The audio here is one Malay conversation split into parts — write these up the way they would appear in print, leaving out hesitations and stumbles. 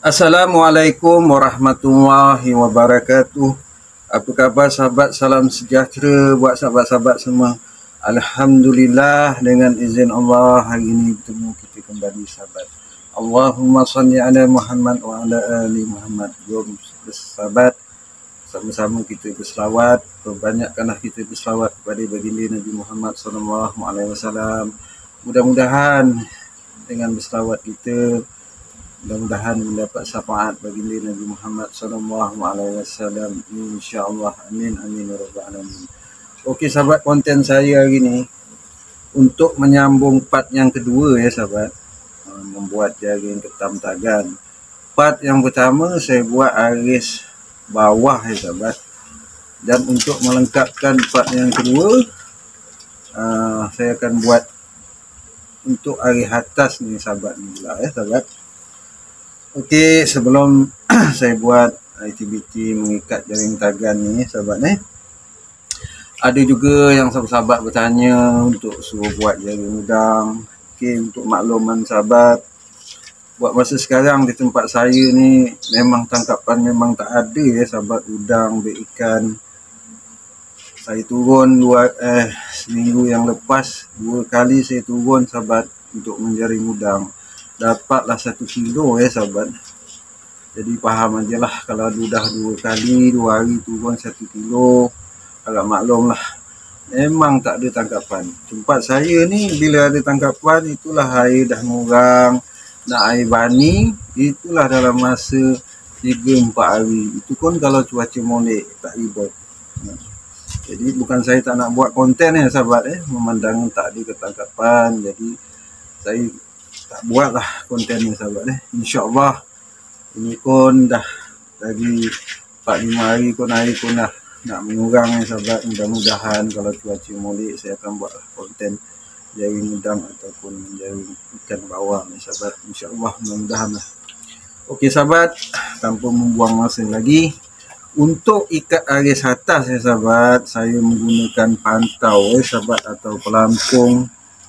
Assalamualaikum warahmatullahi wabarakatuh. Apa khabar sahabat? Salam sejahtera buat sahabat-sahabat semua. Alhamdulillah, dengan izin Allah hari ini bertemu kita kembali sahabat. Allahumma salli ala Muhammad wa ala ali Muhammad. Jom sahabat, sama-sama kita berselawat. Perbanyakkanlah kita berselawat kepada baginda Nabi Muhammad SAW. Mudah-mudahan dengan berselawat kita, mudah-mudahan mendapat syafaat baginda Nabi Muhammad SAW, insya-Allah. Amin amin ya rabbal alamin. Okey sahabat, konten saya hari ni untuk menyambung part yang kedua ya sahabat, membuat jaring ketam tagan. Part yang pertama saya buat aris bawah ya sahabat, dan untuk melengkapkan part yang kedua, saya akan buat untuk aris atas ni sahabat ni pula ya sahabat. Okey, sebelum saya buat aktiviti mengikat jaring tagan ni sahabat ni, ada juga yang sahabat-sahabat bertanya untuk suruh buat jaring udang. Okey, untuk makluman sahabat, buat masa sekarang di tempat saya ni memang tangkapan memang tak ada ya sahabat, udang berikan. Saya turun seminggu yang lepas 2 kali saya turun sahabat untuk menjaring udang. Dapatlah 1 kilo ya sahabat. Jadi faham aja lah, kalau dah 2 kali 2 hari turun 1 kilo, agak maklum lah, memang tak ada tangkapan. Tempat saya ni bila ada tangkapan, itulah air dah murang, nak air bani, itulah dalam masa 3-4 hari. Itu pun kalau cuaca molek, tak ribet. Jadi bukan saya tak nak buat konten ya sahabat, memandang tak ada ketangkapan, jadi saya tak buat lah konten ni sahabat. InsyaAllah ini pun dah lagi 4-5 hari pun air pun dah nak mengurang ya sahabat. Mudah-mudahan kalau cuaca molek saya akan buat konten jaring udang ataupun jaring ikan bawang ya sahabat. InsyaAllah, mudah-mudahan lah. Okey sahabat, tanpa membuang masa lagi, untuk ikat aris atas ya sahabat, saya menggunakan pantau ya sahabat, atau pelampung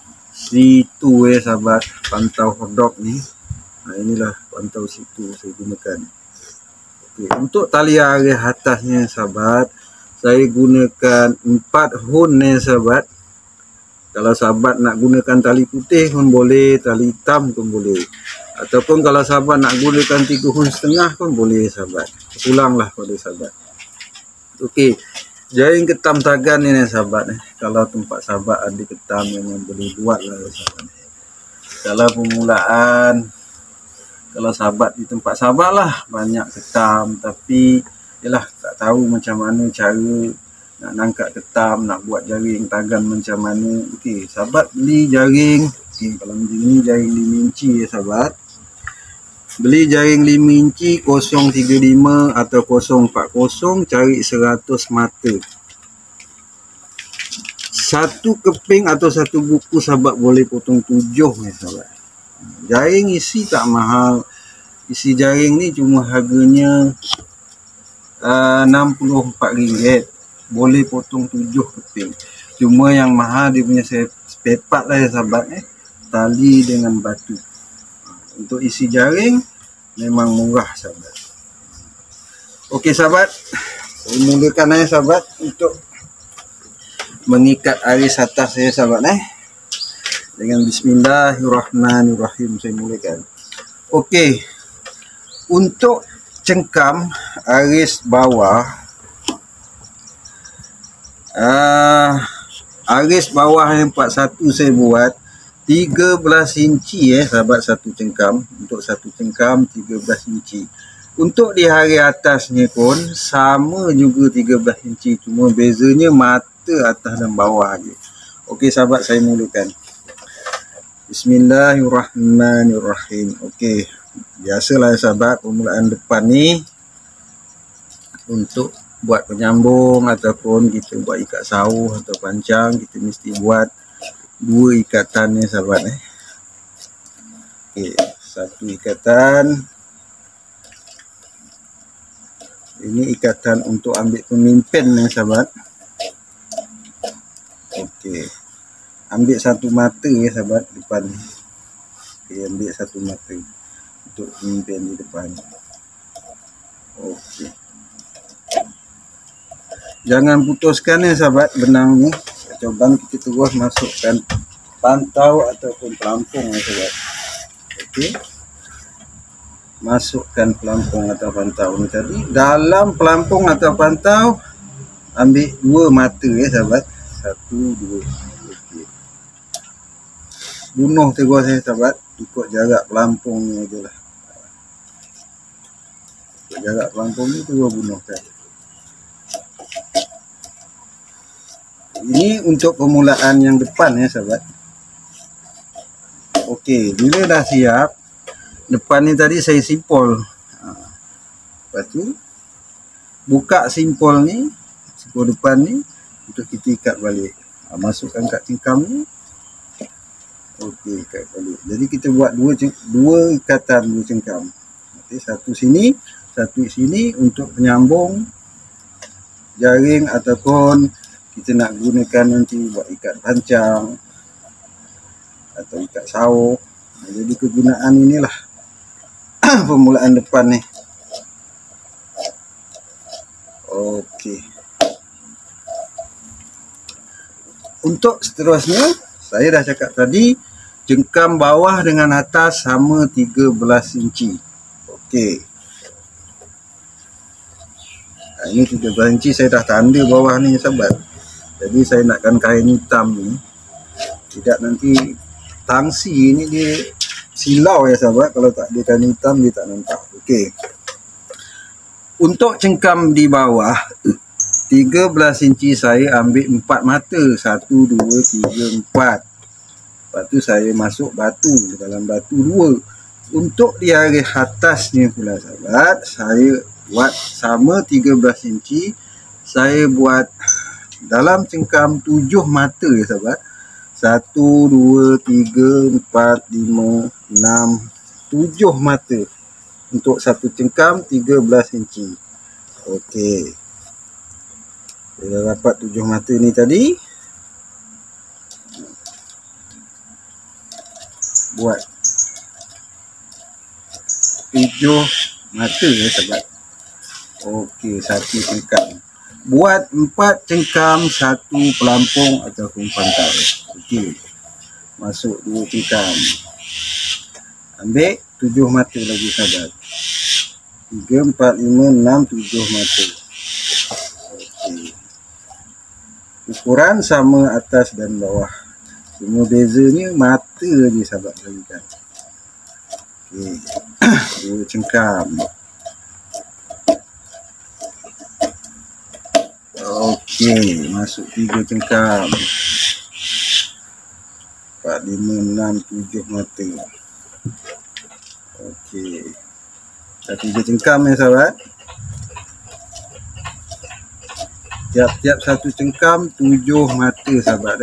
situ ya sahabat, pantau hotdog ni. Inilah pantau situ saya gunakan. Okey, untuk tali aris atasnya sahabat, saya gunakan 4 hun ya sahabat. Kalau sahabat nak gunakan tali putih pun boleh, tali hitam pun boleh, ataupun kalau sahabat nak gunakan 3 hun setengah pun boleh sahabat. Ulanglah pada sahabat. Okey, jaring ketam tagan ni sahabat, kalau tempat sahabat ada ketam memang boleh buat lah sahabat. Kalau permulaan, kalau sahabat di tempat sahabat lah banyak ketam, tapi yalah tak tahu macam mana cara nak nangkap ketam, nak buat jaring tagan macam mana. Okey, sahabat beli jaring, kalau macam ni jaring 5 inci ya sahabat. Beli jaring 5 inci 035 atau 040, cari 100 mata. 1 keping atau 1 buku sahabat boleh potong 7 ya sahabat. Jaring isi tak mahal. Isi jaring ni cuma harganya RM64. Boleh potong 7 keping. Cuma yang mahal dia punya spare part lah ya sahabat, tali dengan batu. Untuk isi jaring memang murah sahabat. Okey sahabat, saya mulakan ya sahabat untuk mengikat aris atas ya sahabat. Dengan bismillahirrahmanirrahim saya mulakan. Okey, untuk cengkam aris bawah, aris bawah yang 41 saya buat 13 inci ya sahabat, satu cengkam. Untuk satu cengkam 13 inci. Untuk di hari atasnya pun sama juga 13 inci, cuma bezanya mata atas dan bawah aja. Okey sahabat, saya mulakan. Bismillahirrahmanirrahim. Okey, biasalah ya sahabat, permulaan depan ni untuk buat penyambung ataupun kita buat ikat sauh atau pancang, kita mesti buat 2 ikatan ya sahabat. Okey, 1 ikatan. Ini ikatan untuk ambil pemimpin ya sahabat. Okey, ambil 1 mata ya sahabat depan ni. Okey, ambil 1 mata. untuk pemimpin di depan. Okey. Jangan putuskan ya sahabat benang ni. Coba kita terus masukkan pantau ataupun pelampung ya sahabat. Okey. Masukkan pelampung atau pantau ni tadi. Dalam pelampung atau pantau ambil 2 mata ya sahabat. 1, 2. Okey. Bunuh terus ya sahabat. Ikut jarak pelampung ni ajalah. Ikut jarak pelampung ni terus bunuh tadi. Ini untuk permulaan yang depan ya sahabat. Okey, bila dah siap, depan ni tadi saya simpol. Lepas tu buka simpol ni, simpol depan ni untuk kita ikat balik. Masukkan kat cengkam ni. Okey, ikat balik. Jadi kita buat dua ikatan, 2 cengkam. Okey, satu sini, satu sini untuk penyambung jaring ataupun kita nak gunakan nanti buat ikat pancang atau ikat sauk. Jadi kegunaan inilah permulaan depan ni. Okey. Untuk seterusnya, saya dah cakap tadi, jengkam bawah dengan atas sama 13 inci. Okey. Ini 13 inci saya dah tanda bawah ni sahabat. Jadi saya nakkan kain hitam ni. Tidak nanti tangsi ni dia silau ya sahabat. Kalau tak ada kain hitam dia tak nampak. Okey. Untuk cengkam di bawah 13 inci saya ambil 4 mata. 1, 2, 3, 4. Lepas tu saya masuk batu. Dalam batu 2. Untuk di area atasnya pula sahabat, saya buat sama 13 inci. Saya buat dalam cengkam 7 mata ya sahabat. 1, 2, 3, 4, 5, 6, 7 mata. Untuk satu cengkam 13 inci. Okey. Kita dapat 7 mata ni tadi. Buat 7 mata ya sahabat. Okey, satu cengkam. Buat 4 cengkam, 1 pelampung ataupun pantau. Okey. Masuk 2 cengkam. Ambil 7 mata lagi sahabat. 3, 4, 5, 6, 7 mata. Okey. Ukuran sama atas dan bawah. Cuma bezanya mata je sahabat lagi kan. Okey. 2 cengkam. Okey, masuk 3 cengkam. 4, 5, 6, 7 mata. Okey. Dah 3 cengkam ya sahabat. Tiap-tiap satu cengkam 7 mata sahabat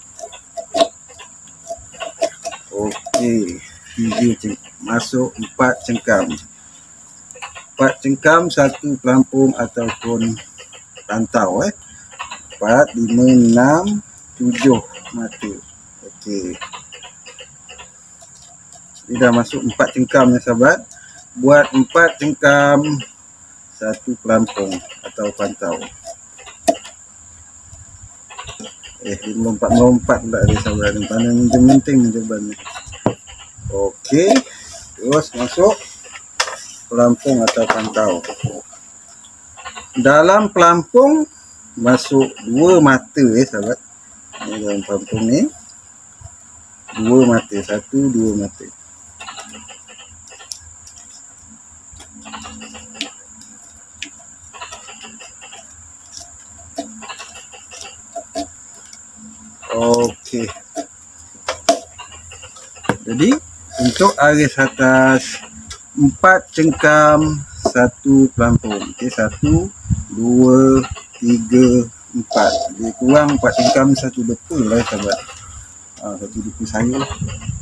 Okey, 3 cengkam. Masuk 4 cengkam. 4 cengkam, 1 pelampung ataupun pantau 4, 5, 6, 7 mata. Okey. Ini dah masuk 4 cengkam ya sahabat. Buat 4 cengkam, 1 pelampung atau pantau. Lompat pula dia sahabat. Pandang penting jawapan ni. Okey. Terus masuk pelampung atau pantau. Dalam pelampung masuk 2 mata ya sahabat. Ini dalam pelampung ni 2 mata, 1, 2 mata. Okey. Jadi untuk aris atas 4 cengkam, 1 pelampung. Okey, 1, 2, 3, 4. Dia kurang 4 cengkam, 1 depa lah sahabat. 1 depa saya lah.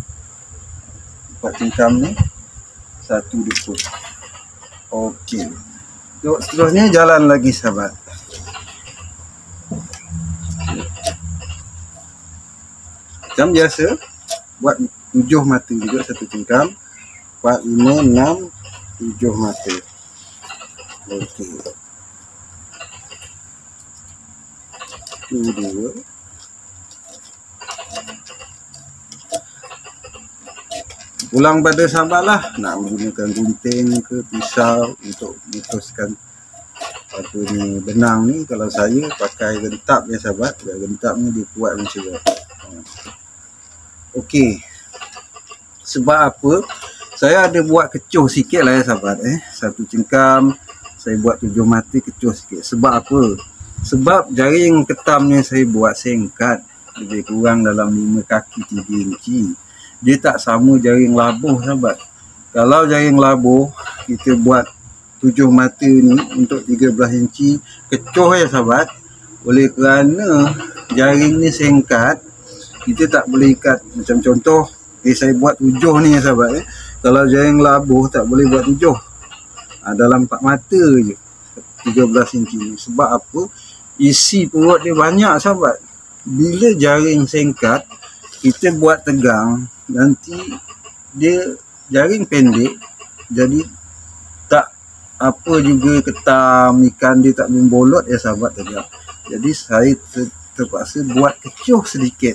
4 cengkam ni 1 depa. Okey. Untuk seterusnya jalan lagi sahabat. Macam biasa buat 7 mata juga satu cengkam. 4, 5, 6, 7 mata. Okey. 1, 2. Pulang pada sahabat lah, nak menggunakan gunting ke pisau untuk mutuskan apa ni benang ni. Kalau saya pakai gentap ya sahabat, gentap ni dia kuat macam tu. Okey. Sebab apa? Saya ada buat kecoh sikit lah ya sahabat. Satu cengkam saya buat 7 mata kecoh sikit. Sebab apa? Sebab jaring ketam ni saya buat singkat, lebih kurang dalam 5 kaki 3 inci. Dia tak sama jaring labuh sahabat. Kalau jaring labuh kita buat 7 mata ni untuk 13 inci kecoh ya sahabat. Oleh kerana jaring ni singkat, kita tak boleh ikat. Macam contoh, saya buat 7 ni ya sahabat. Kalau jaring labuh tak boleh buat 7. Dalam 4 mata je 13 inci ni. Sebab apa? Isi perut dia banyak sahabat. Bila jaring singkat kita buat tegang, nanti dia jaring pendek, jadi tak apa juga ketam, ikan dia tak membolot ya sahabat tegak. Jadi saya terpaksa buat kecoh sedikit.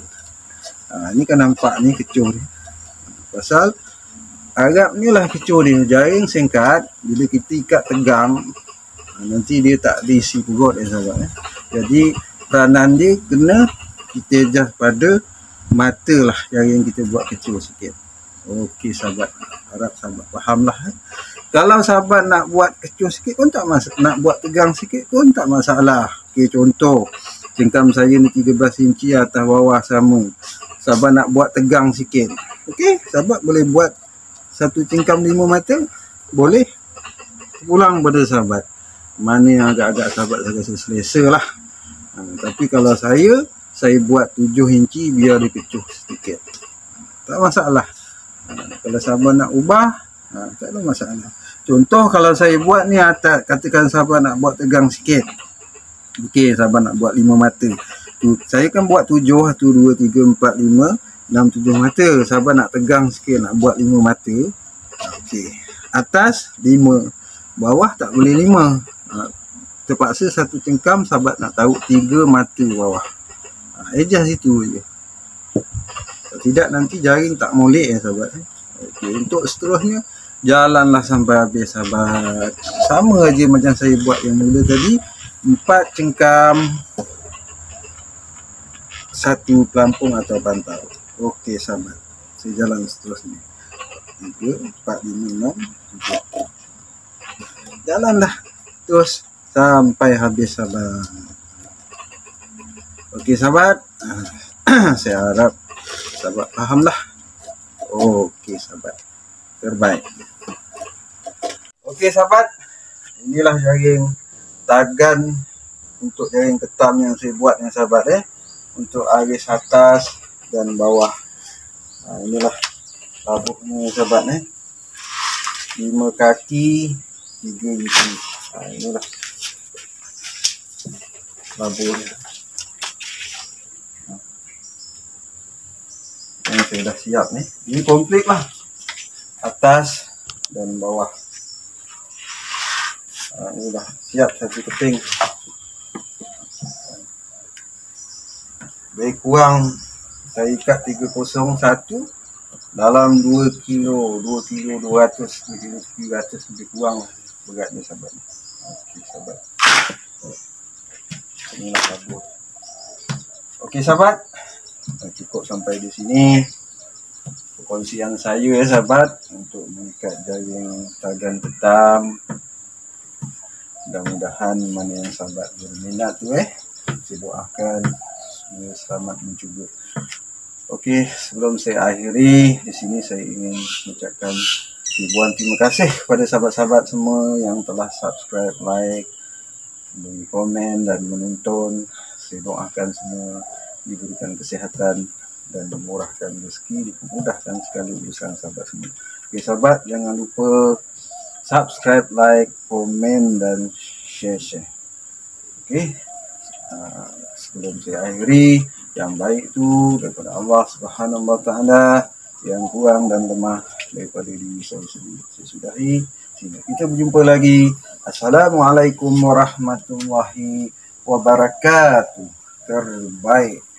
Ni kan nampak ni kecoh ni. Pasal Arab ni lah kecoh dia, jaring singkat, bila kita ikat tegang, nanti dia tak diisi perut ya sahabat. Jadi peranan dia kena kita adjust pada mata lah jaring kita buat kecil sikit. Okey sahabat, harap sahabat faham lah. Kalau sahabat nak buat kecil sikit pun tak masalah, nak buat tegang sikit pun tak masalah. Okey, contoh cengkam saya ni 13 inci atas bawah sama. Sahabat nak buat tegang sikit, okey, sahabat boleh buat satu cengkam 5 mata, boleh. Pulang pada sahabat mana yang agak-agak sahabat saya rasa selesa lah. Tapi kalau saya buat 7 inci biar dia kecoh sedikit, tak masalah. Kalau sahabat nak ubah, tak ada masalah. Contoh kalau saya buat ni atas, katakan sahabat nak buat tegang sikit, okey, sahabat nak buat 5 mata. Saya kan buat 7, 1, 2, 3, 4, 5, 6, 7 mata. Sahabat nak tegang sikit, nak buat 5 mata. Okey, atas 5, bawah tak boleh 5. Terpaksa satu cengkam sahabat nak taruh 3 mata bawah. Adjust situ je. Kalau tidak nanti jaring tak molek ya sahabat. Okey, untuk seterusnya jalanlah sampai habis sahabat. Sama aja macam saya buat yang mula tadi. 4 cengkam, 1 pelampung atau pantau. Okey sahabat, saya jalan seterusnya. 3, 4, 5, 6, 7. Jalanlah terus sampai habis sahabat. Okey sahabat, saya harap sahabat faham lah. Okey sahabat, terbaik. Okey sahabat, inilah jaring tagan untuk jaring ketam yang saya buat ya sahabat. Untuk aris atas dan bawah. Inilah labuhnya sahabat. 5 kaki 3 inci. Inilah labuhnya. Ini saya dah siap ni. Ini komplit lah, atas dan bawah. Ini dah siap satu keping. Lebih kurang saya ikat 301 dalam 2 kilo 200 lebih kurang beratnya sahabat. Okey sahabat, inilah labuh. Okey sahabat, cukup sampai di sini perkongsian saya ya sahabat untuk mengikat jaring tagan ketam. Mudah-mudahan mana yang sahabat berminat tu saya doakan semoga selamat mencuba. Okey, sebelum saya akhiri di sini, saya ingin mengucapkan ribuan terima kasih kepada sahabat-sahabat semua yang telah subscribe, like, beri komen dan menonton. Saya doakan semua diberikan kesihatan dan dimurahkan rezeki, dimudahkan sekali urusan sahabat semua. Okey sahabat, jangan lupa subscribe, like, komen dan share. Okey, sebelum saya akhiri, yang baik itu daripada Allah Subhanahu wa taala, yang kurang dan lemah daripada diri saya sendiri. Saya sudahi. Sehingga kita berjumpa lagi. Assalamualaikum warahmatullahi wabarakatuh. Terbaik.